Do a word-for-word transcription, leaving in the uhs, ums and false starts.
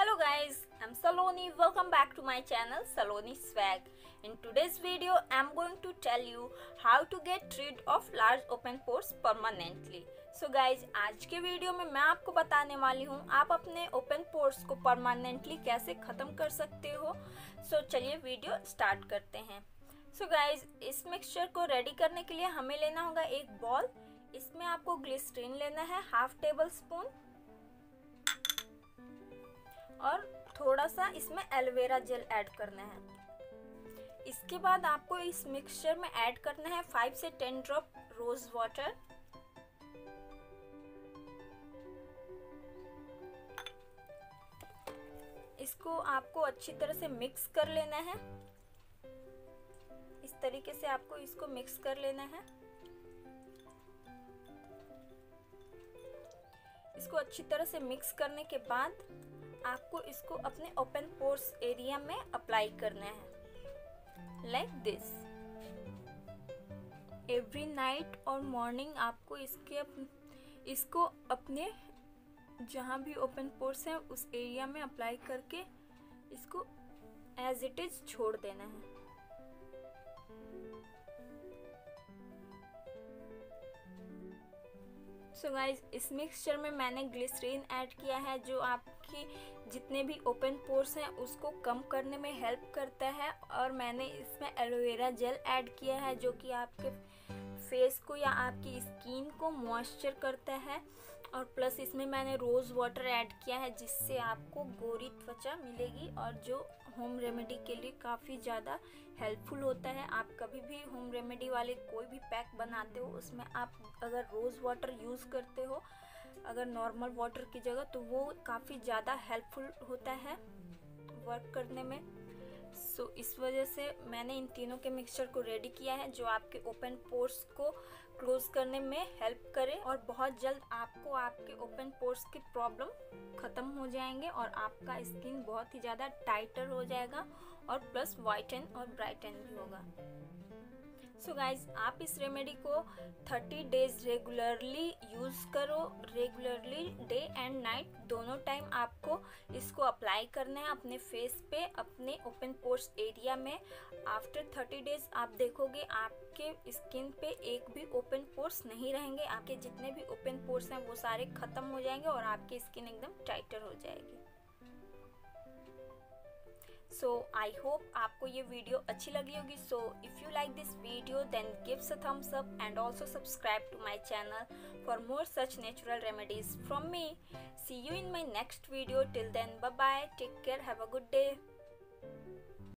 Hello guys, I'm Saloni. Welcome back to my channel Saloni Swag. In today's video, I'm going to tell you how to get rid of large open pores permanently. So guys, आज के video में मैं आपको बताने वाली हूँ आप अपने ओपन पोर्स को परमानेंटली कैसे ख़त्म कर सकते हो। सो so, चलिए वीडियो स्टार्ट करते हैं। सो so गाइज, इस मिक्सचर को रेडी करने के लिए हमें लेना होगा एक बॉल। इसमें आपको ग्लिसरीन लेना है हाफ टेबल स्पून और थोड़ा सा इसमें एलोवेरा जेल ऐड करना है। इसके बाद आपको इस मिक्सचर में ऐड करना है फाइव से टेन ड्रॉप रोज वाटर। इसको आपको अच्छी तरह से मिक्स कर लेना है। इस तरीके से आपको इसको मिक्स कर लेना है। इसको अच्छी तरह से मिक्स करने के बाद आपको इसको अपने ओपन पोर्स एरिया में अप्लाई करना है लाइक दिस। एवरी नाइट और मॉर्निंग आपको इसके अप, इसको अपने जहाँ भी ओपन पोर्स हैं उस एरिया में अप्लाई करके इसको एज इट इज छोड़ देना है। सो so गाइज, इस मिक्सचर में मैंने ग्लिसरीन ऐड किया है जो आपकी जितने भी ओपन पोर्स हैं उसको कम करने में हेल्प करता है, और मैंने इसमें एलोवेरा जेल ऐड किया है जो कि आपके फेस को या आपकी स्किन को मॉइस्चर करता है, और प्लस इसमें मैंने रोज़ वाटर ऐड किया है जिससे आपको गोरी त्वचा मिलेगी और जो होम रेमेडी के लिए काफ़ी ज़्यादा हेल्पफुल होता है। आप कभी भी होम रेमेडी वाले कोई भी पैक बनाते हो उसमें आप अगर रोज़ वाटर यूज़ करते हो अगर नॉर्मल वाटर की जगह, तो वो काफ़ी ज़्यादा हेल्पफुल होता है वर्क करने में। सो so, इस वजह से मैंने इन तीनों के मिक्सचर को रेडी किया है जो आपके ओपन पोर्स को क्लोज करने में हेल्प करे, और बहुत जल्द आपको आपके ओपन पोर्स की प्रॉब्लम ख़त्म हो जाएंगे और आपका स्किन बहुत ही ज़्यादा टाइटर हो जाएगा और प्लस वाइटन और ब्राइटन भी होगा। सो so गाइज, आप इस रेमेडी को थर्टी डेज रेगुलरली यूज़ करो। रेगुलरली डे एंड नाइट दोनों टाइम आपको इसको अप्लाई करना है अपने फेस पे, अपने ओपन पोर्स एरिया में। आफ्टर थर्टी डेज आप देखोगे आपके स्किन पे एक भी ओपन पोर्स नहीं रहेंगे। आपके जितने भी ओपन पोर्स हैं वो सारे ख़त्म हो जाएंगे और आपकी स्किन एकदम टाइटर हो जाएगी। सो आई होप आपको ये वीडियो अच्छी लगी होगी। So if you like this video then gives a thumbs up and also subscribe to my channel for more such natural remedies from me. See you in my next video. Till then, bye bye, take care, have a good day.